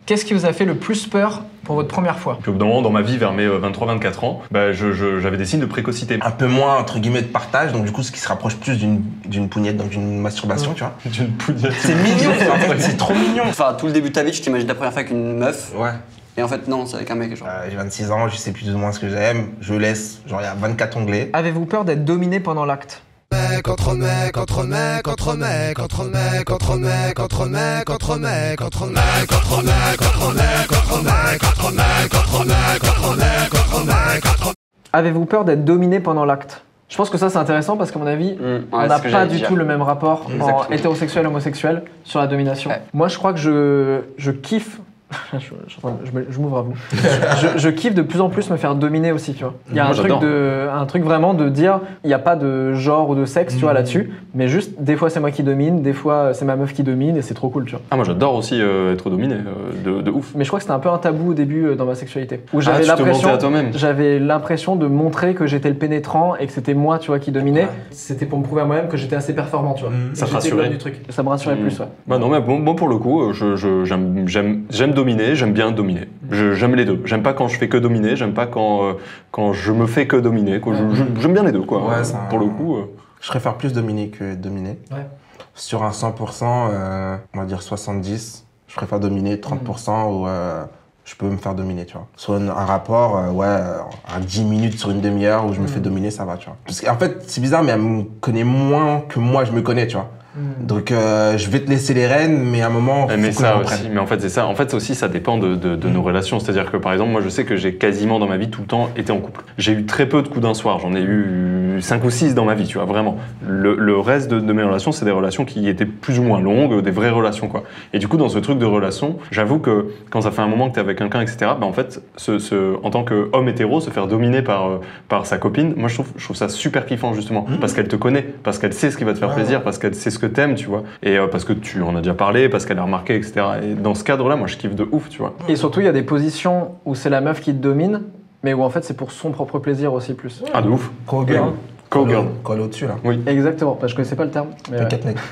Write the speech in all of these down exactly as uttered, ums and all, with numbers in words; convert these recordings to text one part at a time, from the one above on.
Qu'est-ce qui vous a fait le plus peur pour votre première fois? Puis au bout d'un moment, dans ma vie, vers mes vingt-trois vingt-quatre ans, bah, je, je, j'avais des signes de précocité. Un peu moins, entre guillemets, de partage, donc du coup, ce qui se rapproche plus d'une d'une pougnette, donc d'une masturbation, mmh. tu vois. D'une pougnette. C'est mignon, en fait, c'est trop mignon. Enfin, tout le début de ta vie, tu t'imagines ta première fois avec une meuf. Ouais. Et en fait, non, c'est avec un mec, genre. Euh, j'ai vingt-six ans, je sais plus ou moins ce que j'aime, je laisse, genre, il y a vingt-quatre onglets. Avez-vous peur d'être dominé pendant l'acte? Mec, entre mec, entre mec, entre mec, entre mec, entre mec, entre mec, entre mec, entre mec, entre mec, entre mec, entre mec, entre mec, entre mec, entre mec, entre mec, entre. Avez-vous peur d'être dominé pendant l'acte? Je pense que ça c'est intéressant parce qu'à mon avis, mmh, ouais, on n'a pas du dire. tout le même rapport Exactement. en hétérosexuel et homosexuel sur la domination. Ouais. Moi je crois que je, je kiffe. je, je, je m'ouvre à vous. je, je kiffe de plus en plus me faire dominer aussi, tu vois. Il y a un truc, de, un truc vraiment de dire, il n'y a pas de genre ou de sexe, mmh. tu vois, là-dessus, mais juste des fois c'est moi qui domine, des fois c'est ma meuf qui domine et c'est trop cool, tu vois. Ah moi j'adore aussi euh, être dominé, euh, de, de ouf. Mais je crois que c'était un peu un tabou au début euh, dans ma sexualité, où j'avais ah, l'impression, j'avais l'impression de montrer que j'étais le pénétrant et que c'était moi, tu vois, qui dominait. Ouais. C'était pour me prouver à moi-même que j'étais assez performant, tu vois. Mmh. Ça te rassurait du truc. Ça me rassurait mmh. plus, ouais. Bah non mais bon, bon pour le coup, je, je, j'aime, j'aime, j'aime dominer, j'aime bien dominer. Je, j'aime les deux. J'aime pas quand je fais que dominer, j'aime pas quand, euh, quand je me fais que dominer. Quoi. Je, je, j'aime bien les deux, quoi. Ouais, ça, pour le coup. Euh... Je préfère plus dominer que dominer. Ouais. Sur un cent pour cent, euh, on va dire soixante-dix, je préfère dominer trente pour cent mmh. où euh, je peux me faire dominer, tu vois. Sur un, un rapport, euh, ouais, à dix minutes sur une demi-heure où je me mmh. fais dominer, ça va, tu vois. Parce qu'en fait, c'est bizarre, mais elle me connaît moins que moi, je me connais, tu vois. Donc euh, je vais te laisser les rênes, mais à un moment, faut mais que ça aussi. Mais en fait c'est ça. En fait aussi ça dépend de, de, de mmh. nos relations. C'est-à-dire que par exemple moi je sais que j'ai quasiment dans ma vie tout le temps été en couple. J'ai eu très peu de coups d'un soir. J'en ai eu cinq ou six dans ma vie, tu vois, vraiment. Le, le reste de, de mes relations c'est des relations qui étaient plus ou moins longues, des vraies relations quoi. Et du coup dans ce truc de relation, j'avoue que quand ça fait un moment que t'es avec quelqu'un, et cetera. Bah en fait, ce, ce, en tant qu'homme hétéro, se faire dominer par par sa copine, moi je trouve je trouve ça super kiffant justement mmh. parce qu'elle te connaît, parce qu'elle sait ce qui va te faire ouais. plaisir, parce qu'elle sait ce que t'aimes, tu vois. Et euh, parce que tu en as déjà parlé, parce qu'elle a remarqué, et cetera. Et dans ce cadre-là, moi, je kiffe de ouf, tu vois. Et surtout, il y a des positions où c'est la meuf qui te domine, mais où en fait, c'est pour son propre plaisir aussi plus. Ah, de ouf. Cowgirl. Cowgirl. Colle au-dessus, là. Oui. Exactement. Bah, je connaissais pas le terme. T'inquiète, mec.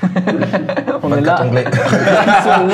On est là. Ils sont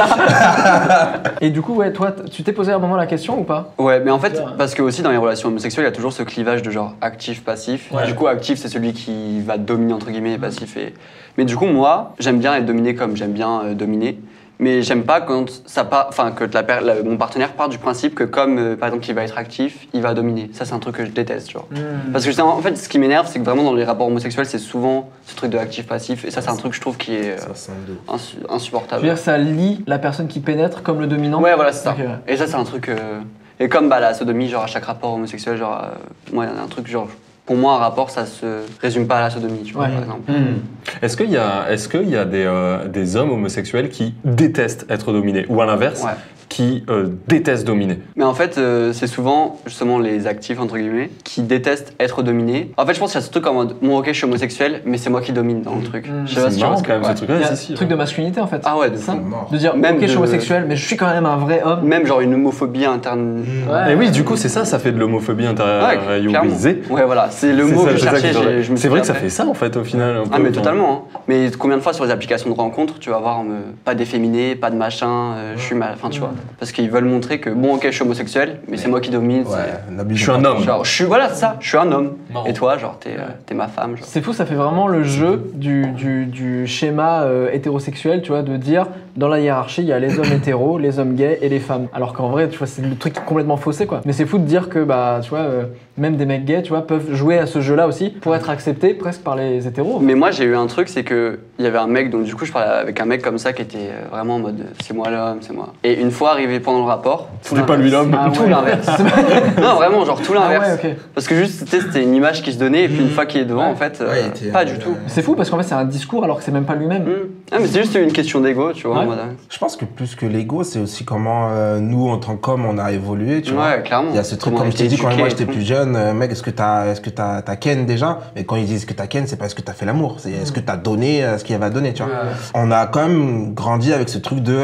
là. Et du coup, ouais, toi, tu t'es posé à un moment la question ou pas? Ouais, mais en fait, parce que aussi dans les relations homosexuelles, il y a toujours ce clivage de genre actif-passif. Ouais. Du coup, actif, c'est celui qui va dominer, entre guillemets, et passif. Et... Mais du coup, moi, j'aime bien être dominé comme j'aime bien euh, dominer. Mais j'aime pas quand ça part, enfin que la, la, mon partenaire part du principe que comme euh, par exemple il va être actif, il va dominer. Ça c'est un truc que je déteste, genre. Mmh. Parce que en fait, ce qui m'énerve, c'est que vraiment dans les rapports homosexuels, c'est souvent ce truc de actif-passif. Et ça, c'est un truc que je trouve qui est euh, insu insupportable. Je veux dire, ça lie la personne qui pénètre comme le dominant. Ouais, voilà, c'est ça. Okay, ouais. Et ça, c'est un truc. Euh... Et comme bah la sodomie, genre à chaque rapport homosexuel, genre, euh, ouais, un truc genre. Pour moi, un rapport, ça se résume pas à la sodomie, tu vois, ouais. par exemple. Mmh. Est-ce qu'il y a, est-ce qu'il y a des, euh, des hommes homosexuels qui détestent être dominés, ou à l'inverse, ouais. qui euh, détestent dominer? Mais en fait, euh, c'est souvent justement les actifs, entre guillemets, qui détestent être dominés. En fait, je pense qu'il y a ce truc en mode, bon, ok, je suis homosexuel, mais c'est moi qui domine dans le truc. Mmh. Je sais pas c'est si marrant tu quand même, ouais. ce truc-là. Il y a si, si, un truc ouais. de masculinité en fait. Ah ouais, de ça. fou. De dire, même ok, de... je suis homosexuel, mais je suis quand même un vrai homme. Même genre une homophobie interne. Mmh. Ouais. Et oui, du coup, c'est ça, ça fait de l'homophobie intériorisée. Ouais, ouais, voilà, c'est le mot ça, que je cherchais. C'est vrai que ça fait ça en fait au final. Ah, mais totalement. Hein. Mais combien de fois sur les applications de rencontres, tu vas voir euh, pas d'efféminé, pas de machin, euh, je suis mal. Enfin, tu vois. Parce qu'ils veulent montrer que bon, ok, je suis homosexuel, mais c'est moi qui domine. Ouais, je suis un homme. Genre, je suis, voilà, c'est ça, je suis un homme. Marrant. Et toi, genre, t'es euh, ma femme. C'est fou, ça fait vraiment le jeu du, du, du schéma euh, hétérosexuel, tu vois, de dire dans la hiérarchie, il y a les hommes hétéros, les hommes gays et les femmes. Alors qu'en vrai, tu vois, c'est le truc complètement faussé, quoi. Mais c'est fou de dire que, bah, tu vois, euh, même des mecs gays, tu vois, peuvent jouer à ce jeu-là aussi pour être acceptés presque par les hétéros. Mais moi, j'ai eu un truc, c'est que il y avait un mec, donc du coup, je parlais avec un mec comme ça qui était vraiment en mode c'est moi l'homme, c'est moi. Et une fois arrivé pendant le rapport, c'était pas lui l'homme, ah, tout ouais. l'inverse. Non, vraiment, genre tout l'inverse. Ah ouais, okay. Parce que juste, c'était une image qui se donnait, et puis une fois qu'il est devant, ouais. en fait, ouais, euh, était, pas euh, du tout. C'est fou parce qu'en fait, c'est un discours alors que c'est même pas lui-même. Mmh. Ah, mais c'est juste une question d'ego, tu vois. Ouais. En mode... Je pense que plus que l'ego, c'est aussi comment euh, nous, en tant qu'hommes, on a évolué, tu ouais, vois. Ouais, clairement. Il y a ce truc, comme je t'ai dit, quand moi j'étais plus jeune, euh, mec, est-ce que t'as est-ce que t'as t'as ken déjà? Mais quand ils disent que t'as ken, c'est pas est-ce que t'as fait l'amour, c'est est-ce que t'as donné euh, ce qu'il y avait à donner, tu vois. Ouais. On a quand même grandi avec ce truc de euh,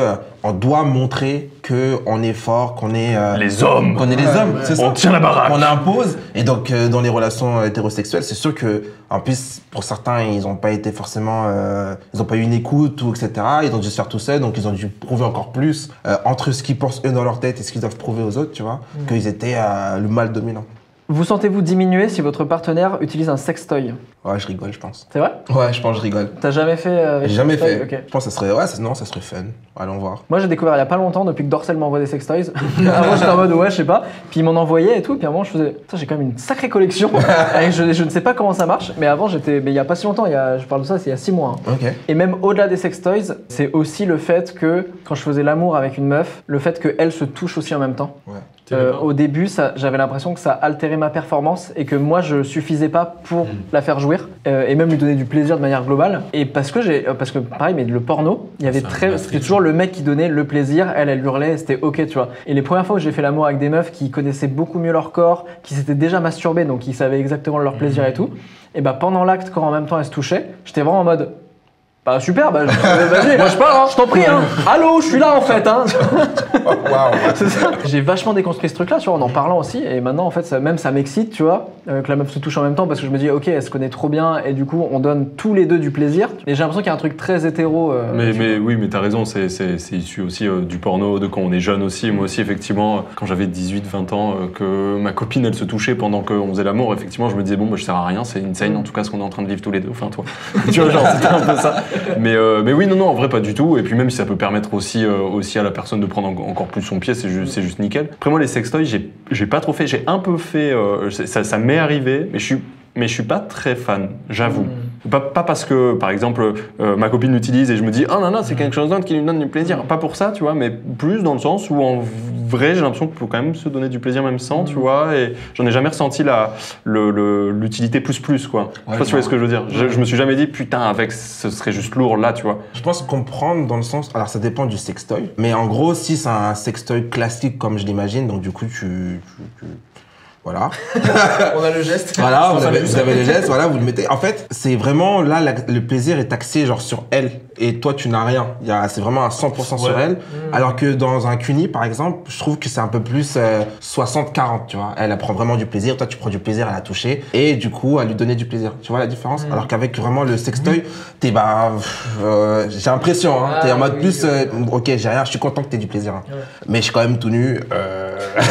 on doit montrer qu'on est fort, qu'on est... Euh, les hommes Qu'on est les hommes, c'est ça. On tient la baraque. On impose. Et donc, euh, dans les relations hétérosexuelles, c'est sûr que, en plus, pour certains, ils n'ont pas été forcément... Euh, ils n'ont pas eu une écoute, ou et cetera. Ils ont dû se faire tout seuls, donc ils ont dû prouver encore plus euh, entre ce qu'ils pensent eux dans leur tête et ce qu'ils doivent prouver aux autres, tu vois, mmh. qu'ils étaient euh, le mal dominant. Vous sentez-vous diminuer si votre partenaire utilise un sextoy? Ouais, je rigole, je pense. C'est vrai? Ouais, je pense que je rigole. T'as jamais fait euh, J'ai jamais fait. Okay. Je pense que ça serait... Ouais, ça, non, ça serait fun. Allons voir. Moi, j'ai découvert il y a pas longtemps, depuis que Dorsel m'envoie des sextoys. Avant, j'étais en mode, ouais, je sais pas. Puis ils m'en envoyaient et tout. Puis à un moment, je faisais, j'ai quand même une sacrée collection. et je, je ne sais pas comment ça marche. Mais avant, j'étais... Mais il y a pas si longtemps, il y a... je parle de ça, c'est il y a six mois. Hein. Ok. Et même au-delà des sextoys, c'est aussi le fait que, quand je faisais l'amour avec une meuf, le fait qu'elle se touche aussi en même temps. Ouais. Euh, au début, ça, j'avais l'impression que ça altérait ma performance et que moi, je suffisais pas pour mmh. la faire jouir euh, et même lui donner du plaisir de manière globale. Et parce que j'ai, parce que pareil, mais le porno, il y avait très, c'était toujours le mec qui donnait le plaisir, elle, elle hurlait, et c'était ok, tu vois. Et les premières fois où j'ai fait l'amour avec des meufs qui connaissaient beaucoup mieux leur corps, qui s'étaient déjà masturbées, donc qui savaient exactement leur plaisir mmh. et tout. Et bah pendant l'acte, quand en même temps elles se touchaient, j'étais vraiment en mode. Bah super, bah, vas-y, moi je parle, hein, je t'en prie, hein. Allô, je suis là en fait, hein. Wow. C'est ça. J'ai vachement déconstruit ce truc-là, tu vois, en en parlant aussi, et maintenant en fait, ça, même ça m'excite, tu vois, euh, que la meuf se touche en même temps, parce que je me dis, ok, elle se connaît trop bien, et du coup, on donne tous les deux du plaisir. Et j'ai l'impression qu'il y a un truc très hétéro. Euh, mais, mais oui, mais t'as raison, c'est, c'est, c'est issu aussi euh, du porno, de quand on est jeune aussi. Moi aussi, effectivement, quand j'avais dix-huit vingt ans, euh, que ma copine elle se touchait pendant qu'on faisait l'amour, effectivement, je me disais, bon, bah, je sers à rien, c'est insane, en tout cas, ce qu'on est en train de vivre tous les deux, enfin toi. Tu vois, genre, c'était un peu ça. Mais, euh, mais oui, non, non, en vrai, pas du tout. Et puis même si ça peut permettre aussi, euh, aussi à la personne de prendre en, encore plus son pied, c'est juste, c'est juste nickel. Après moi, les sextoys, j'ai, j'ai pas trop fait. J'ai un peu fait, euh, ça, ça m'est arrivé, mais je suis, mais je suis pas très fan, j'avoue. Mmh. Pas, pas parce que, par exemple, euh, ma copine l'utilise et je me dis, ah non, non, c'est quelque chose d'autre qui lui donne du plaisir. Pas pour ça, tu vois, mais plus dans le sens où en vrai, j'ai l'impression qu'il faut quand même se donner du plaisir même sans, mmh. tu vois, et j'en ai jamais ressenti la, le, le, l'utilité plus plus, quoi. Ouais, je sais pas si tu vois ce que je veux dire. Je, je me suis jamais dit, putain, avec, ce serait juste lourd là, tu vois. Je pense comprendre dans le sens, alors ça dépend du sextoy, mais en gros, si c'est un sextoy classique comme je l'imagine, donc du coup, tu... tu, tu... Voilà. On a le geste. Voilà, vous avez, vous avez le geste, voilà, vous le mettez. En fait, c'est vraiment là, la, le plaisir est axé genre sur elle. Et toi, tu n'as rien. Il y a, c'est vraiment à cent pour cent ouais. sur elle. Mmh. Alors que dans un cuni, par exemple, je trouve que c'est un peu plus euh, soixante quarante, tu vois. Elle, elle prend vraiment du plaisir. Toi, tu prends du plaisir à la toucher. Et du coup, à lui donner du plaisir. Tu vois la différence? Mmh. Alors qu'avec vraiment le sextoy, t'es bah, euh, j'ai l'impression, hein. Ah, t'es en mode oui, plus, oui, euh, oui. ok, j'ai rien, je suis content que t'aies du plaisir. Hein. Ouais. Mais je suis quand même tout nu. Euh...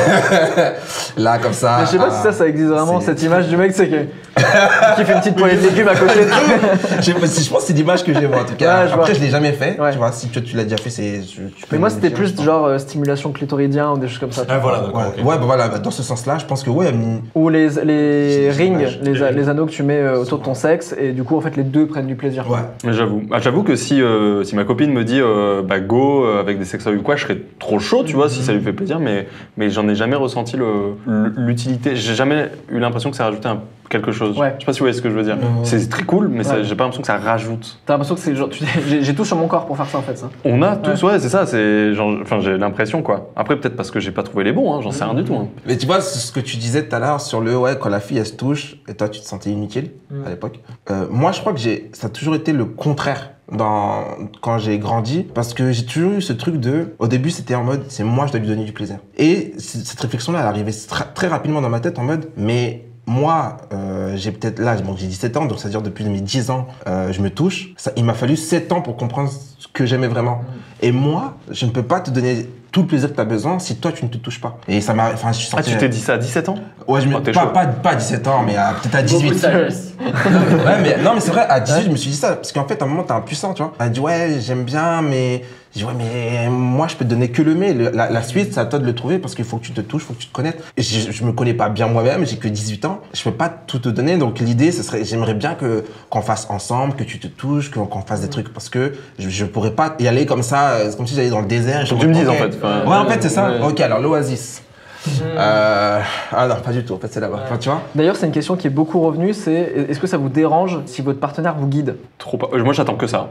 là, comme ça. Mais je sais pas ah, si ça, ça existe vraiment, c'est... cette image du mec, c'est que. qui fait une petite poignée de légumes à côté de je, je pense que c'est l'image que j'ai, moi, en tout cas. Ouais, je Après, vois. je l'ai jamais fait. Ouais. Tu vois, si tu, tu l'as déjà fait, c'est. Je, mais moi, c'était plus genre euh, stimulation clitoridien ou des choses comme ça. Ah, voilà, d'accord. Ouais, okay. ouais bah voilà, dans ce sens-là, je pense que ouais. Ou les, les rings, les, les anneaux que tu mets euh, autour de ton sexe, et du coup, en fait, les deux prennent du plaisir. Ouais. Mais j'avoue. Ah, j'avove que si, euh, si ma copine me dit, euh, bah, go euh, avec des sextoys ou quoi, je serais trop chaud, tu vois, si ça lui fait plaisir, mais, mais j'en ai jamais ressenti le, l'utilité. J'ai jamais eu l'impression que ça rajoutait un quelque chose. Ouais. Je sais pas si vous voyez ce que je veux dire. Mmh. C'est très cool, mais ouais. ça, j'ai pas l'impression que ça rajoute. T'as l'impression que c'est genre, tu, j'ai, j'ai tout sur mon corps pour faire ça en fait, ça. On a tous, ouais, ouais c'est ça. C'est genre, enfin, j'ai l'impression quoi. Après peut-être parce que j'ai pas trouvé les bons, hein, j'en sais mmh. rien du tout. Hein. Mais tu vois ce que tu disais tout à l'heure sur le ouais quand la fille elle se touche et toi tu te sentais inutile mmh. à l'époque. Euh, moi je crois que j'ai, ça a toujours été le contraire. Dans, quand j'ai grandi, parce que j'ai toujours eu ce truc de, au début c'était en mode, c'est moi je dois lui donner du plaisir. Et cette réflexion-là, elle arrivait très, très rapidement dans ma tête en mode, mais moi, euh, j'ai peut-être là, bon, j'ai dix-sept ans, donc c'est-à-dire depuis mes dix ans, euh, je me touche. Ça, il m'a fallu sept ans pour comprendre ce que j'aimais vraiment. Et moi, je ne peux pas te donner tout le plaisir que tu as besoin si toi tu ne te touches pas. Et ça m'a, enfin, je suis sorti. Ah, tu t'es dit ça à dix-sept ans? Ouais, je me, oh, pas, pas, pas à dix-sept ans, mais à, peut-être à dix-huit. ouais, mais non, mais c'est vrai, à dix-huit, ouais. je me suis dit ça, parce qu'en fait, à un moment, t'es impuissant, tu vois. Elle dit ouais, j'aime bien, mais je dis ouais, mais moi, je peux te donner que le mais. Le, la, la suite, c'est à toi de le trouver parce qu'il faut que tu te touches, il faut que tu te connaisses. Et je, je me connais pas bien moi-même, j'ai que dix-huit ans, je peux pas tout te donner. Donc l'idée, ce serait, j'aimerais bien que qu'on fasse ensemble, que tu te touches, qu'on, qu'on fasse des trucs, parce que je, je pourrais pas y aller comme ça, c'est comme si j'allais dans le désert. Faut que tu me dises en fait. Enfin, ouais, en fait, c'est ça. Ouais. Ok, alors l'Oasis. Mmh. Euh... Ah non, pas du tout, en fait c'est là-bas, enfin, tu vois. D'ailleurs c'est une question qui est beaucoup revenue, c'est est-ce que ça vous dérange si votre partenaire vous guide? Trop pas, moi j'attends que ça.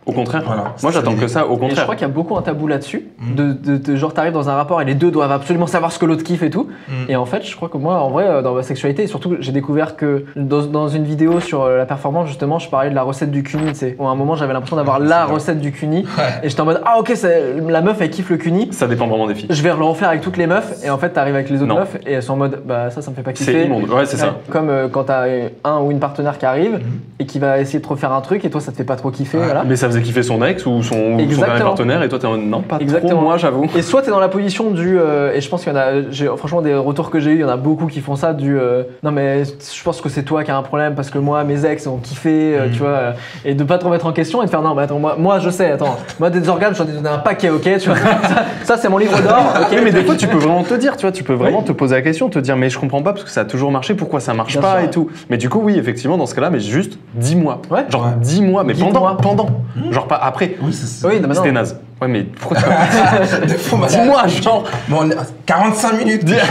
Au contraire, Voilà. moi j'attends que ça, au Et je contraire. crois qu'il y a beaucoup un tabou là-dessus, Mm. de, de, de genre t'arrives dans un rapport et les deux doivent absolument savoir ce que l'autre kiffe et tout. Mm. Et en fait, je crois que moi, en vrai, euh, dans ma sexualité, et surtout, j'ai découvert que dans, dans une vidéo sur euh, la performance, justement, je parlais de la recette du cuni, tu sais. Où à un moment, j'avais l'impression d'avoir la recette du cuni. Et j'étais en mode, ah ok, c'est- la meuf, elle kiffe le cuni. Ça dépend vraiment des filles. Je vais le refaire avec toutes les meufs. Et en fait, t'arrives avec les autres Non. meufs et elles sont en mode, bah ça, ça me fait pas kiffer. C'est immonde, ouais, c'est ça. Comme euh, quand t'as un ou une partenaire qui arrive et qui va essayer de te refaire un truc et toi, ça te fait pas trop kiffer. Ouais. Voilà. Mais ça faisait kiffer son ex ou son, ou son Exactement. dernier partenaire et toi t'es en mode non, pas Exactement. trop, moi j'avoue. Et soit t'es dans la position du euh, et je pense qu'il y en a, j'ai, franchement des retours que j'ai eu, il y en a beaucoup qui font ça du euh, non mais je pense que c'est toi qui as un problème parce que moi mes ex ont kiffé, euh, Mm. tu vois, euh, et de pas te remettre en question et de faire non mais attends moi, moi je sais, attends moi des organes j'en ai donné un paquet, ok, tu vois, ça, ça, c'est mon livre d'or, ok. Oui, mais des fois tu peux vraiment te dire, tu vois, tu peux vraiment te poser la question, te dire mais je comprends pas parce que ça a toujours marché, pourquoi ça marche Bien pas sûr. et tout. Mais du coup oui effectivement dans ce cas-là, mais juste dis-moi. Ouais. Genre Ouais. dis-moi, mais Dis-moi. pendant, pendant. Genre pas après. Oui, c'est ça. Oui, non, mais non. C'était naze. Ouais mais pourquoi tu vas Faut mal- Dis-moi genre. Bon, on est à quarante-cinq minutes. Ouais,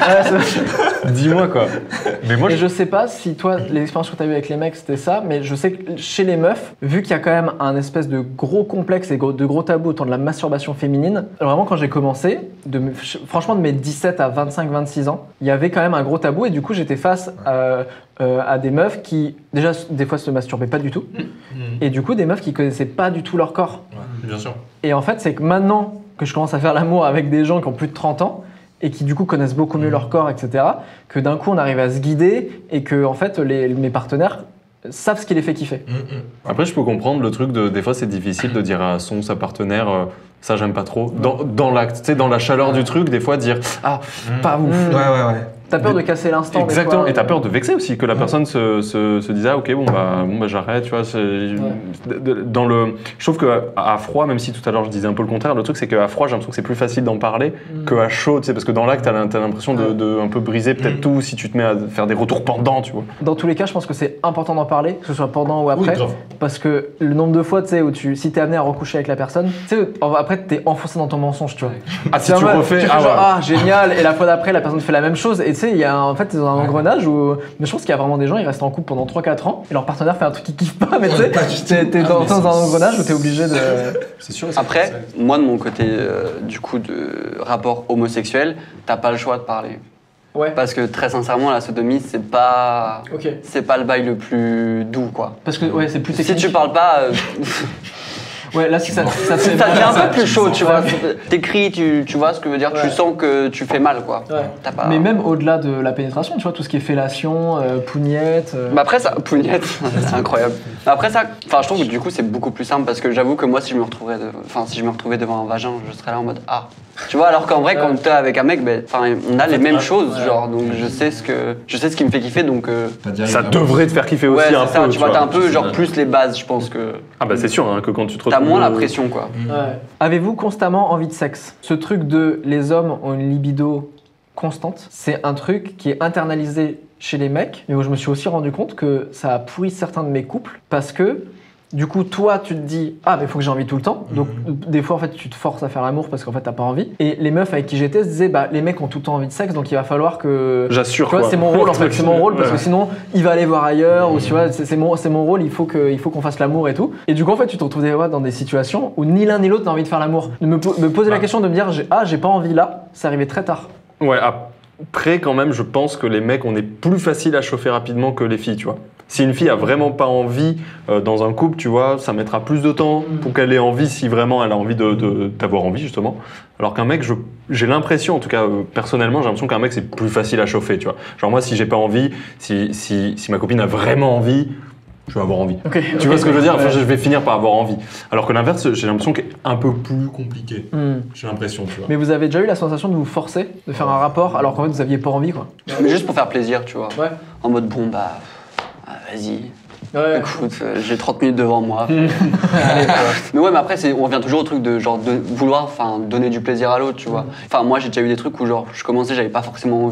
c'est- Dis-moi quoi. Mais moi Et je. je sais pas si toi, l'expérience que tu as eue avec les mecs, c'était ça, mais je sais que chez les meufs, vu qu'il y a quand même un espèce de gros complexe et de gros tabous autour de la masturbation féminine, vraiment quand j'ai commencé, de, me- franchement de mes dix-sept à vingt-cinq vingt-six ans, il y avait quand même un gros tabou et du coup j'étais face à, euh, à des meufs qui, déjà des fois se masturbaient pas du tout, et du coup des meufs qui connaissaient pas du tout leur corps. Bien sûr. Et en fait, c'est que maintenant que je commence à faire l'amour avec des gens qui ont plus de trente ans et qui du coup connaissent beaucoup mieux leur corps, et cetera, que d'un coup on arrive à se guider et que en fait les, mes partenaires savent ce qui les fait kiffer. Après, je peux comprendre le truc de. Des fois, c'est difficile de dire à son, sa partenaire, euh, ça, j'aime pas trop. Dans, dans l'acte, tu sais, dans la chaleur du truc, des fois, dire, ah, pas ouf. Mm. Ouais, ouais, ouais. T'as peur de casser l'instant. des Exactement, fois. et t'as peur de vexer aussi, que la personne se, se, se dise ah ok bon bah, bon, bah j'arrête, tu vois. c'est- de- de- Dans le, je trouve que à froid, même si tout à l'heure je disais un peu le contraire, le truc c'est qu'à froid j'ai l'impression que c'est plus facile d'en parler Mm. qu'à chaud, tu sais, parce que dans l'acte t'as l'im- t'as l'impression de, de un peu briser peut-être Mm. tout si tu te mets à faire des retours pendant, tu vois. Dans tous les cas, je pense que c'est important d'en parler, que ce soit pendant ou après, grave. parce que le nombre de fois, tu sais, où tu, si t'es amené à recoucher avec la personne, tu sais, après t'es enfoncé dans ton mensonge, tu vois. Ah si C'est tu en mode, refais, tu fais ah genre, ouais. ah génial, et la fois d'après la personne fait la même chose, et tu sais, il y a un- en fait t'es dans un engrenage où, mais je pense qu'il y a vraiment des gens, ils restent en couple pendant trois quatre ans, et leur partenaire fait un truc qu'ils kiffent pas, mais tu sais, pas du tout. t'es, t'es Ah, dans, mais dans c'est- un engrenage où t'es obligé de. C'est sûr. Après, moi de mon côté, euh, du coup, de rapport homosexuel, t'as pas le choix de parler. Ouais. Parce que très sincèrement, la sodomie, c'est pas, Ok. c'est pas le bail le plus doux, quoi. Parce que ouais, c'est plus Si technique. tu parles pas, euh, Ouais, là si ça, ça te fait ça mal, devient un ça- peu plus chaud, tu Ouais. vois. T'écris, tu, tu vois ce que veut dire, Ouais. tu sens que tu fais mal, quoi. Ouais. T'as pas... Mais même au-delà de la pénétration, tu vois, tout ce qui est fellation, euh, pougnette. euh, Mais après ça, pougnette, c'est incroyable. Mais après ça, enfin je trouve que du coup c'est beaucoup plus simple parce que j'avoue que moi si je me retrouvais, de- enfin si je me retrouvais devant un vagin, je serais là en mode ah. Tu vois, alors qu'en vrai quand t'es avec un mec, ben, enfin on a les mêmes choses, genre donc je sais ce que, je sais ce qui me fait kiffer donc. euh, Ça devrait te faire kiffer Ouais, aussi un c'est ça. peu. Tu vois, t'as un peu genre plus les bases, je pense que Ah bah c'est sûr hein, que quand tu te t'as retrouves. moins la euh, pression, quoi. Ouais. Avez-vous constamment envie de sexe? Ce truc de les hommes ont une libido constante, c'est un truc qui est internalisé chez les mecs, mais où je me suis aussi rendu compte que ça a pourri certains de mes couples parce que du coup, toi, tu te dis ah mais faut que j'ai envie tout le temps. Donc des fois en fait, tu te forces à faire l'amour parce qu'en fait t'as pas envie. Et les meufs avec qui j'étais se disaient bah les mecs ont tout le temps envie de sexe, donc il va falloir que J'assure tu vois, quoi. c'est mon rôle en fait, c'est mon rôle parce que Ouais. sinon il va aller voir ailleurs ou tu vois, c'est c'est mon, c'est mon rôle, il faut que, il faut qu'on fasse l'amour et tout. Et du coup en fait tu te retrouves des fois dans des situations où ni l'un ni l'autre n'a envie de faire l'amour. De me, po- me poser la question de me dire j'ai- ah j'ai pas envie là, c'est arrivé très tard. Ouais, après, quand même, je pense que les mecs, on est plus facile à chauffer rapidement que les filles, tu vois. Si une fille a vraiment pas envie euh, dans un couple, tu vois, ça mettra plus de temps pour qu'elle ait envie, si vraiment elle a envie de, de- d'avoir envie, justement. Alors qu'un mec, je- j'ai l'impression, en tout cas, euh, personnellement, j'ai l'impression qu'un mec, c'est plus facile à chauffer, tu vois. Genre, moi, si j'ai pas envie, si, si, si ma copine a vraiment envie, je vais avoir envie. Ok. Tu vois ce que je veux dire? Enfin, je vais finir par avoir envie. Alors que l'inverse, j'ai l'impression qu'est un peu plus compliqué. Hmm. J'ai l'impression, tu vois. Mais vous avez déjà eu la sensation de vous forcer de faire un rapport alors qu'en fait vous aviez pas envie quoi. Mais juste pour faire plaisir, tu vois. Ouais. En mode bon bah ah, vas-y. Ouais. Écoute, euh, j'ai trente minutes devant moi. Allez, quoi. Mais ouais, mais après, c'est, on revient toujours au truc de genre de vouloir enfin, donner du plaisir à l'autre, tu vois. Enfin, moi, j'ai déjà eu des trucs où genre, je commençais, j'avais pas forcément envie.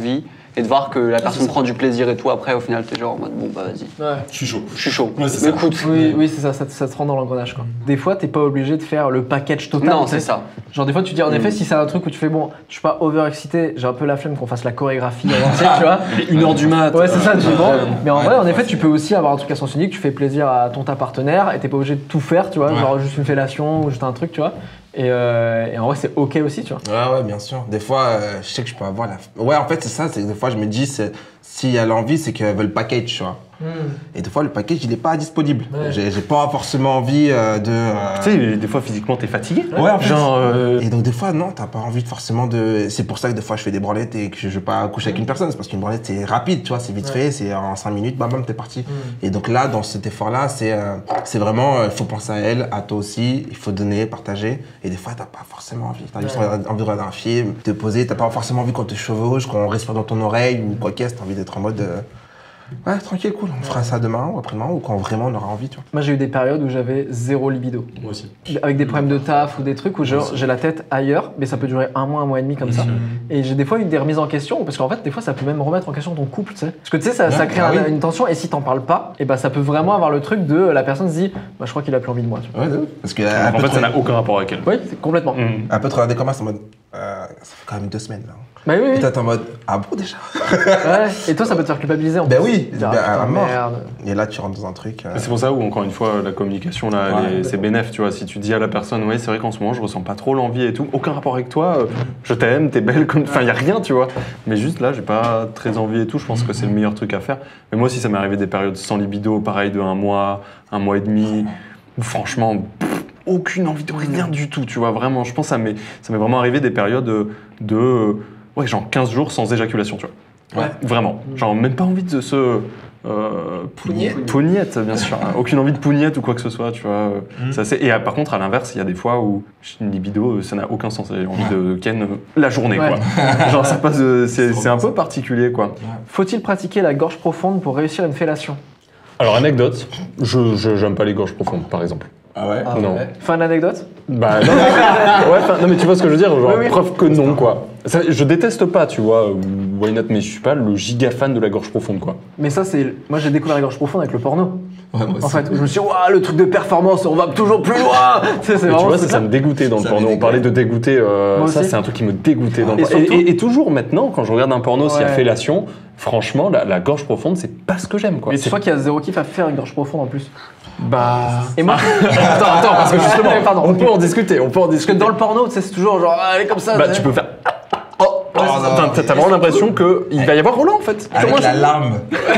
et de voir que la personne prend du plaisir et tout, après, au final, t'es genre en mode, bon, bah vas-y. Ouais. Je suis chaud. Je suis chaud. Ouais, c'est mais ça. écoute. Oui, oui c'est ça, ça, ça te rend dans l'engrenage. Quoi. Des fois, t'es pas obligé de faire le package total. Non, c'est ça. Genre, des fois, tu dis, en Mm. effet, si c'est un truc où tu fais, bon, je suis pas over-excité, j'ai un peu la flemme qu'on fasse la chorégraphie entière, tu vois. Une heure du mat. Ouais, c'est ça, tu dis, bon. Mais en Ouais, vrai, en ouais, effet, c'est tu peux aussi avoir un truc à sens unique, tu fais plaisir à ton ta partenaire et t'es pas obligé de tout faire, tu vois, Ouais. genre juste une fellation ou juste un truc, tu vois. Et, euh, et en vrai, c'est ok aussi, tu vois. Ouais, ouais, bien sûr. Des fois, euh, je sais que je peux avoir la. Ouais, en fait, c'est ça. C'est que des fois, je me dis, c'est- si elle a envie, c'est qu'elle veut le package, tu vois. Et des fois, le package, il est pas disponible. Ouais. J'ai j'ai pas forcément envie euh, de. euh, Tu sais, des fois, physiquement, t'es fatigué. Ouais, en fait. Genre. euh, Et donc, des fois, non, t'as pas envie de forcément de. C'est pour ça que des fois, je fais des branlettes et que je veux pas coucher avec une personne. C'est parce qu'une branlette, c'est rapide, tu vois, c'est vite Ouais. fait, c'est en cinq minutes, bam, bam, t'es parti. Et donc là, dans cet effort-là, c'est euh, c'est vraiment, il faut penser à elle, à toi aussi, il faut donner, partager. Et des fois, t'as pas forcément envie. T'as juste Ouais. envie de regarder un film, te poser, t'as pas forcément envie qu'on te chevauche, qu'on respire dans ton oreille ou quoi qu'est-ce, t'as envie d'être en mode. euh, Ouais, tranquille, cool, on fera ça demain ou après-demain ou quand vraiment on aura envie, tu vois. Moi, j'ai eu des périodes où j'avais zéro libido. Moi aussi. Avec des problèmes de taf ou des trucs où genre, j'ai la tête ailleurs, mais ça peut durer un mois, un mois et demi comme ça. Et j'ai des fois eu des remises en question, parce qu'en fait, des fois, ça peut même remettre en question ton couple, tu sais. Parce que tu sais, ça, Ouais, ça crée bah un- oui. une tension, et si t'en parles pas, et bah ça peut vraiment avoir le truc de la personne se dit, bah je crois qu'il a plus envie de moi, tu vois. Ouais, de ouf. Parce que. En fait, ça n'a aucun rapport avec elle. Oui, c'est complètement. Mm. Elle peut te regarder comme ça, c'est en mode. euh, ça fait quand même deux semaines là. Bah oui, oui. Et toi, t'es en mode. Ah bon, déjà? Ouais. Et toi, ça peut te faire culpabiliser en Ben plus. oui, Tu te dis, ah, ben, putain, à mort. merde. Et là, tu rentres dans un truc. euh, C'est pour ça où, encore une fois, la communication, là, elle Ouais. est- c'est bénéf, tu vois. Si tu dis à la personne, ouais, c'est vrai qu'en ce moment, je ressens pas trop l'envie et tout, aucun rapport avec toi, euh, je t'aime, t'es belle, comme... enfin, y a rien, tu vois. Mais juste là, j'ai pas très envie et tout, je pense que c'est le meilleur truc à faire. Mais moi aussi, ça m'est arrivé des périodes sans libido, pareil, de un mois, un mois et demi, où franchement, pff, aucune envie de rien du tout, tu vois. Vraiment, je pense que ça m'est ça m'est vraiment arrivé des périodes de, de, euh, ouais, genre quinze jours sans éjaculation, tu vois. Ouais. Vraiment. Genre, même pas envie de se. Euh, Pougnette. Pougnette, bien sûr. Aucune envie de pougnette ou quoi que ce soit, tu vois. Mm. C'est assez- Et euh, par contre, à l'inverse, il y a des fois où j'ai une libido, euh, ça n'a aucun sens. J'ai envie de ken euh, la journée, Ouais. quoi. Genre, ça passe. de- C'est trop c'est un bien, peu particulier, quoi. Faut-il pratiquer la gorge profonde pour réussir une fellation? Alors, anecdote, je je- j'aime pas les gorges profondes, par exemple. Ah ouais? Ah, Non. ouais. Fin d'anecdote? Bah non, mais, ouais, enfin, non mais tu vois ce que je veux dire, genre Oui, oui. preuve que non quoi. Ça, je déteste pas, tu vois, euh, why not, mais je suis pas le giga fan de la gorge profonde quoi. Mais ça, c'est. Moi, j'ai découvert la gorge profonde avec le porno. Ouais, moi En aussi. fait, je me suis dit, waouh, le truc de performance, on va toujours plus loin! Tu sais, c'est Mais tu vraiment vois, ce ça, ça truc-là. me dégoûtait dans le Ça porno. me On parlait de dégoûter, euh, Moi ça aussi. c'est un truc qui me dégoûtait dans le Et porno. Et, surtout- et- et toujours maintenant, quand je regarde un porno, s'il y a Ouais. fellation, franchement, la, la gorge profonde, c'est pas ce que j'aime quoi. Mais tu C'est- vois qu'il y a zéro kiff à faire une gorge profonde en plus. Bah. Et moi. attends, attends, parce que justement, Pardon. on peut en discuter, on peut en Parce que discuter. dans le porno, tu sais, c'est toujours genre, allez comme ça. Bah, tu sais. tu peux faire. Oh, oh, non, t'as- mais- t'as t'as vraiment l'impression qu'il va y avoir Roland en fait. Avec Comment la je- larme.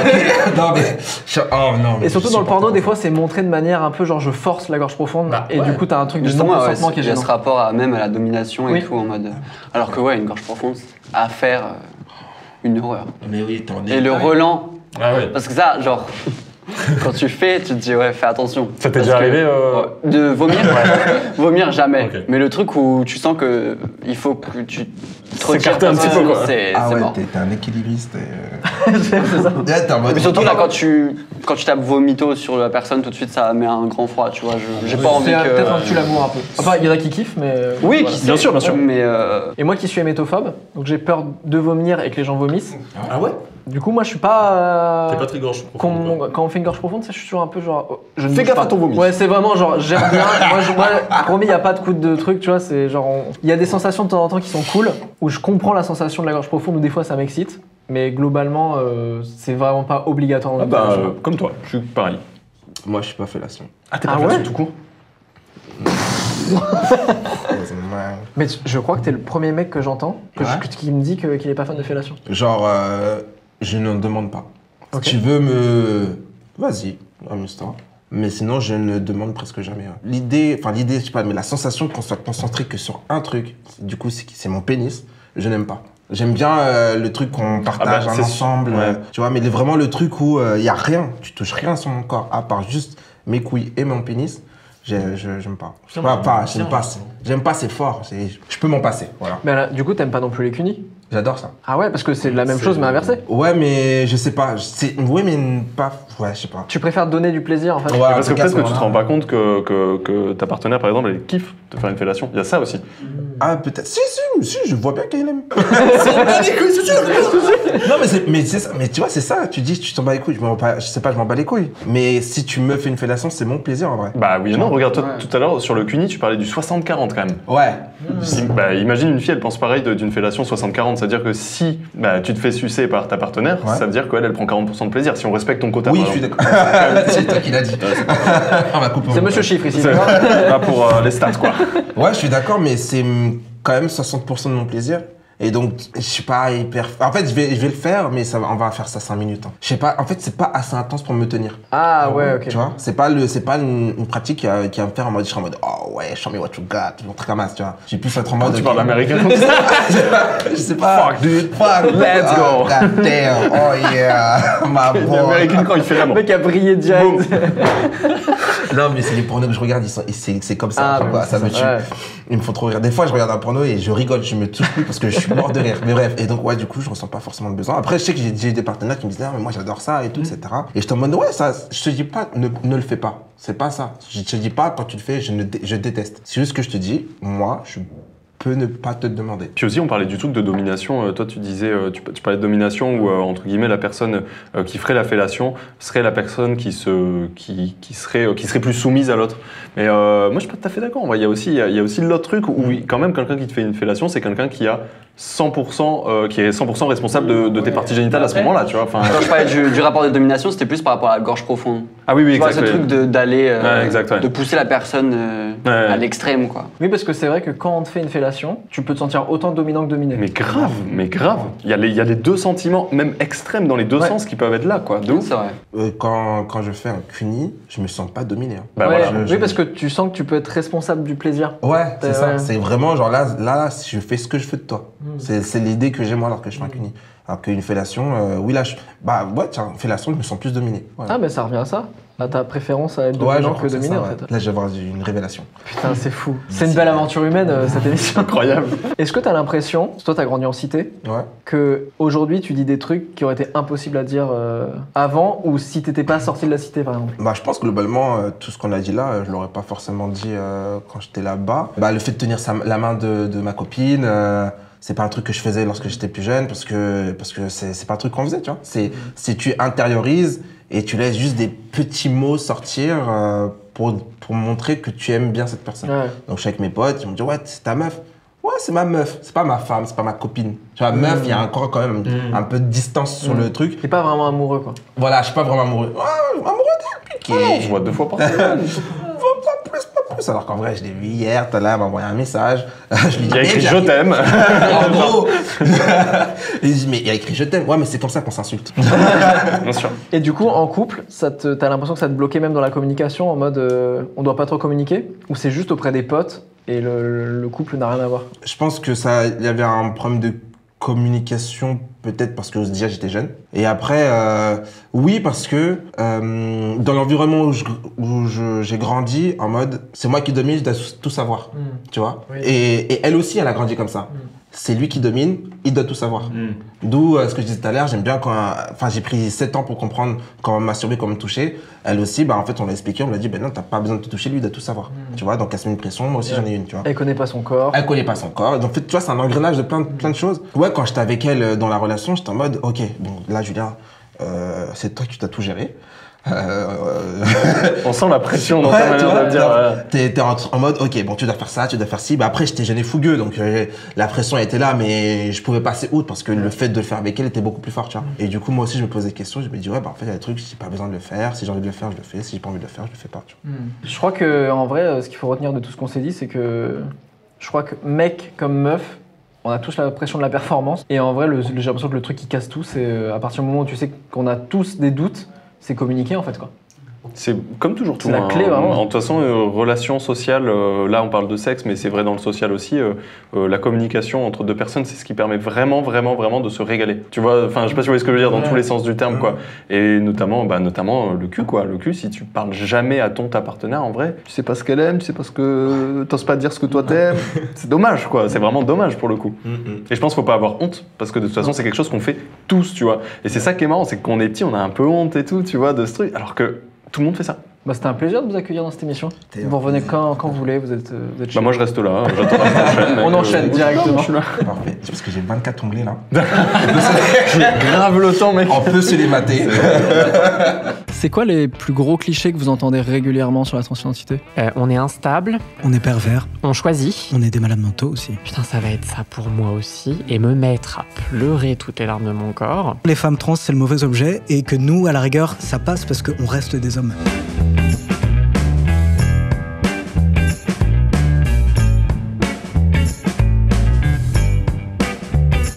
non, mais. je- Oh non. mais Et surtout je dans le supporte porno, pas. des fois, c'est montré de manière un peu genre je force la gorge profonde Bah, et ouais. du coup, t'as un truc de Justement, ouais, non-consentement qui est il y a gênant. ce rapport à, même à la domination et Oui. tout, en mode. Alors que, ouais, une gorge profonde, à faire euh, une horreur. Mais oui, t'es en Et le détail. relan, Ah ouais. parce que ça, genre, quand tu fais, tu te dis, ouais, fais attention. Ça t'est Parce déjà que- arrivé euh, Ouais, de vomir Vomir jamais. Ok. Mais le truc où tu sens que il faut que tu te retires S'écarter un parce petit que peu, quoi. C'est Ah c'est ouais, mort. t'es t'es un équilibriste. et, euh, C'est ça. Ouais, t'es en mode. Mais surtout là, quand tu, quand tu tapes vomito sur la personne, tout de suite ça met un grand froid, tu vois. je- J'ai pas envie C'est que. peut-être un tue l'amour un peu. Enfin, il y en a qui kiffent, mais. euh, Oui, voilà. qui sait. Bien sûr, bien sûr. Mais euh, Et moi qui suis hémétophobe, donc j'ai peur de vomir et que les gens vomissent. Ah ouais? Du coup, moi je suis pas. euh, très gorge Quand on, quand on fait une gorge profonde, ça, je suis toujours un peu genre. oh, je ne Fais bouge gaffe pas. à ton vomi. Ouais, c'est vraiment genre, j'aime bien. moi, je, moi, promis, il n'y a pas de coup de truc, tu vois. C'est genre. on- Il y a des sensations de temps en temps qui sont cool, où je comprends la sensation de la gorge profonde, où des fois ça m'excite. Mais globalement, euh, c'est vraiment pas obligatoire. Ah bah, euh, comme toi, je suis pareil. Moi, je suis pas fellation. Ah, t'es Ah pas ouais ouais tout court. Mais tu- je crois que t'es le premier mec que j'entends que je- Ouais. que- qui me dit que- qu'il est pas fan de fellation. Genre, euh, je ne demande pas. Ok. Si tu veux me. Vas-y, amuse-toi. Mais sinon, je ne demande presque jamais. ouais. L'idée, enfin, l'idée, je sais pas, mais la sensation qu'on soit concentré que sur un truc, du coup, c'est c'est mon pénis, je n'aime pas. J'aime bien euh, le truc qu'on partage bah, un c'est ensemble, sûr, ouais. euh, tu vois, mais le- vraiment le truc où il n'y a rien, tu touches rien sur mon corps, à part juste mes couilles et mon pénis, j'ai- je j'aime pas. Je sais pas, pas, j'aime pas, c'est- j'aime pas, c'est fort, c'est- je peux m'en passer, voilà. Mais là, du coup, t'aimes pas non plus les cunis? J'adore ça. Ah ouais, parce que c'est la même chose mais inversée. Ouais, mais je sais pas. Oui, mais pas. Ouais, je sais pas. Tu préfères donner du plaisir en fait. Ouais, parce que peut-être que tu te rends pas compte que, que, que ta partenaire, par exemple, elle kiffe de faire une fellation. Il y a ça aussi. Ah, peut-être. Si, si, si, je vois bien qu'elle aime. Non, mais c'est mais ça. Mais tu vois, c'est ça. Tu dis, tu t'en bats les couilles. Je, pas, je sais pas, je m'en bats les couilles. Mais si tu me fais une fellation, c'est mon plaisir en vrai. Bah oui, non, regarde, toi, ouais. tout à l'heure, sur le cuni, tu parlais du soixante quarante quand même. Ouais. Si, bah, imagine une fille, elle pense pareil d'une fellation soixante quarante. C'est-à-dire que si bah, tu te fais sucer par ta partenaire, ouais. ça veut dire qu'elle, elle prend quarante pour cent de plaisir. Si on respecte ton quota. Oui, je suis d'accord. C'est toi qui l'as dit. C'est monsieur chiffre ici. Pas pour euh, les stats, quoi. Ouais, je suis d'accord, mais c'est quand même soixante pour cent de mon plaisir. Et donc, je suis pas hyper... En fait, je vais, je vais le faire, mais ça, on va faire ça cinq minutes. Hein. Je sais pas, en fait, c'est pas assez intense pour me tenir. Ah ouais, ok. Tu vois, c'est pas, le, c'est pas une, une pratique qui va, qui va me faire en mode, je serai en mode, oh ouais, show me what you got, mon truc à masse, tu vois. J'ai plus être en mode... Oh, tu parles américain comme ça. Je sais pas. Fuck, dude. Fuck. Let's go. Oh, God damn. Oh yeah. Ma boy. Américain quand il fait l'amour. Le mec a brillé direct. Non, mais c'est les pornos que je regarde, ils sont, c'est, c'est comme ça. Ah, quoi, ça me tue. Ouais. Ils me font trop rire. Des fois, je regarde un porno et je rigole, je me touche plus parce que je suis mort de rire. Mais bref, et donc, ouais, du coup, je ressens pas forcément le besoin. Après, je sais que j'ai, j'ai des partenaires qui me disent, ah, mais moi, j'adore ça et tout, mmh. et cetera. Et je te demande, ouais, ça, je te dis pas, ne, ne le fais pas. C'est pas ça. Je te dis pas, quand tu le fais, je, ne, je déteste. C'est juste que je te dis, moi, je peux ne pas te demander. Puis aussi, on parlait du truc de domination. Euh, toi, tu disais, euh, tu, tu parlais de domination où, euh, entre guillemets, la personne euh, qui ferait la fellation serait la personne qui, se, qui, qui, serait, euh, qui serait plus soumise à l'autre. Mais euh, moi, je suis pas tout à fait d'accord. Il y a aussi, il y a aussi l'autre truc où, oui, quand même, quelqu'un qui te fait une fellation, c'est quelqu'un qui a cent pour cent, euh, qui est cent pour cent responsable de, de tes parties génitales à ce moment-là, tu vois. Enfin, quand je parlais du, du rapport de domination, c'était plus par rapport à la gorge profonde. Ah oui, oui, tu exact. vois, ce truc de, d'aller, euh, ouais, exact, ouais. de pousser la personne euh, ouais. à l'extrême, quoi. Oui, parce que c'est vrai que quand on te fait une fellation, tu peux te sentir autant dominant que dominé. Mais grave, mais grave. Il y a les, il y a les deux sentiments, même extrêmes dans les deux ouais. sens qui peuvent être là, quoi. De ouf. C'est vrai. Euh, quand, quand je fais un cuni, je me sens pas dominé. Hein. Bah ouais, voilà. je, oui, je... parce que tu sens que tu peux être responsable du plaisir. Ouais, c'est euh, ça. Ouais. C'est vraiment genre là, là, je fais ce que je veux de toi. Mmh. C'est, c'est l'idée que j'ai moi alors que je fais un cuni. Alors qu'une fellation, euh, oui là, je... bah ouais, tiens, une fellation, je me sens plus dominé. Voilà. Ah, mais ça revient à ça. Là, ta préférence à être dominant ouais, que dominé, ça, en ouais. fait. Là, je vais avoir une révélation. Putain, c'est fou. C'est une belle aventure humaine, euh, cette émission. Incroyable. Est-ce que t'as l'impression, toi, t'as grandi en cité, ouais. que aujourd'hui tu dis des trucs qui auraient été impossibles à dire euh, avant, ou si t'étais pas sorti de la cité, par exemple? Bah, je pense globalement, euh, tout ce qu'on a dit là, je l'aurais pas forcément dit euh, quand j'étais là-bas. Bah, le fait de tenir sa, la main de, de ma copine. Euh, C'est pas un truc que je faisais lorsque j'étais plus jeune parce que parce que c'est c'est pas un truc qu'on faisait, tu vois. C'est si tu intériorises et tu laisses juste des petits mots sortir euh, pour pour montrer que tu aimes bien cette personne. Ouais. Donc je suis avec mes potes, ils m'ont dit ouais, c'est ta meuf. Ouais, c'est ma meuf. C'est pas ma femme, c'est pas ma copine. Tu vois, mmh. meuf, il y a encore quand même mmh. un peu de distance sur mmh. le truc. T'es pas vraiment amoureux, quoi. Voilà, je suis pas vraiment amoureux. Ouais, amoureux d'elle, piqué. Oh, on se voit deux fois par semaine. Pas plus, pas plus. Alors qu'en vrai, je l'ai vu hier, tout à l'heure, elle m'a envoyé un message. Je lui ai écrit je t'aime. En gros. Il dit, mais il a écrit je t'aime. Ouais, mais c'est comme ça qu'on s'insulte. Bien sûr. Et du coup, en couple, ça te, t'as l'impression que ça te bloquait même dans la communication, en mode euh, on doit pas trop communiquer? Ou c'est juste auprès des potes et le, le couple n'a rien à voir? Je pense que ça, il y avait un problème de communication, peut-être parce que déjà j'étais jeune. Et après, euh, oui, parce que euh, dans l'environnement où, je, où je, j'ai grandi, en mode, c'est moi qui domine, je dois tout savoir, mmh. tu vois. Oui. Et, et elle aussi, elle a grandi comme ça. Mmh. C'est lui qui domine, il doit tout savoir. Mmh. D'où euh, ce que je disais tout à l'heure, j'aime bien quand... Enfin, j'ai pris sept ans pour comprendre comment me masturber, comment me toucher. Elle aussi, bah, en fait, on l'a expliqué, on l'a dit, ben non, t'as pas besoin de te toucher, lui, il doit tout savoir. Mmh. Tu vois, donc elle se met une pression, moi aussi, ouais. j'en ai une, tu vois. Elle connaît pas son corps. Elle connaît pas son corps. Donc, en fait, tu vois, c'est un engrenage de plein, de, plein de choses. Ouais, quand j'étais avec elle dans la relation, j'étais en mode, ok, bon, là, Julien, euh, c'est toi qui t'as tout géré. Euh... On sent la pression dans ouais, ta manière de dire. Ouais. T'es, t'es en, en mode, ok, bon, tu dois faire ça, tu dois faire ci. Bah après, j'étais jeune et fougueux, donc euh, la pression était là, mais je pouvais passer outre parce que le fait de le faire avec elle était beaucoup plus fort, tu vois. Et du coup, moi aussi, je me posais des questions. Je me dis, ouais, bah en fait, il y a des trucs, j'ai pas besoin de le faire. Si j'ai envie de le faire, je le fais. Si j'ai pas envie de le faire, je le fais pas, tu vois. Hmm. Je crois que en vrai, ce qu'il faut retenir de tout ce qu'on s'est dit, c'est que je crois que mec comme meuf, on a tous la pression de la performance. Et en vrai, le, j'ai l'impression que le truc qui casse tout, c'est à partir du moment où tu sais qu'on a tous des doutes, c'est communiquer en fait, quoi. C'est comme toujours tout. C'est la hein. clé, vraiment. En toute façon, euh, relations sociales, euh, là on parle de sexe, mais c'est vrai dans le social aussi, euh, euh, la communication entre deux personnes, c'est ce qui permet vraiment, vraiment, vraiment de se régaler. Tu vois, enfin, je sais pas si vous voyez ce que je veux dire, dans ouais. tous les sens du terme, ouais. quoi. Et notamment, bah, notamment euh, le cul, quoi. Le cul, si tu parles jamais à ton, ta partenaire, en vrai, tu sais pas ce qu'elle aime, tu sais pas ce que... T'oses pas dire ce que toi t'aimes. C'est dommage, quoi. C'est vraiment dommage, pour le coup. Mm-hmm. Et je pense qu'il faut pas avoir honte, parce que de toute façon, c'est quelque chose qu'on fait tous, tu vois. Et c'est ça qui est marrant, c'est qu'on est petit, on a un peu honte et tout, tu vois, de ce truc, alors que tout le monde fait ça. Bah, c'était un plaisir de vous accueillir dans cette émission. Vous revenez quand, quand vous voulez, vous êtes, vous êtes chez bah, moi je reste là, j'attends la prochaine. On enchaîne euh, directement. Je suis là. Parfait, parce que j'ai vingt-quatre onglets là. J'ai grave le temps, mec. On peut se les mater. C'est quoi les plus gros clichés que vous entendez régulièrement sur la transidentité? euh, On est instable. On est pervers. On choisit. On est des malades mentaux aussi. Putain, ça va être ça pour moi aussi. Et me mettre à pleurer toutes les larmes de mon corps. Les femmes trans, c'est le mauvais objet et que nous, à la rigueur, ça passe parce qu'on reste des hommes.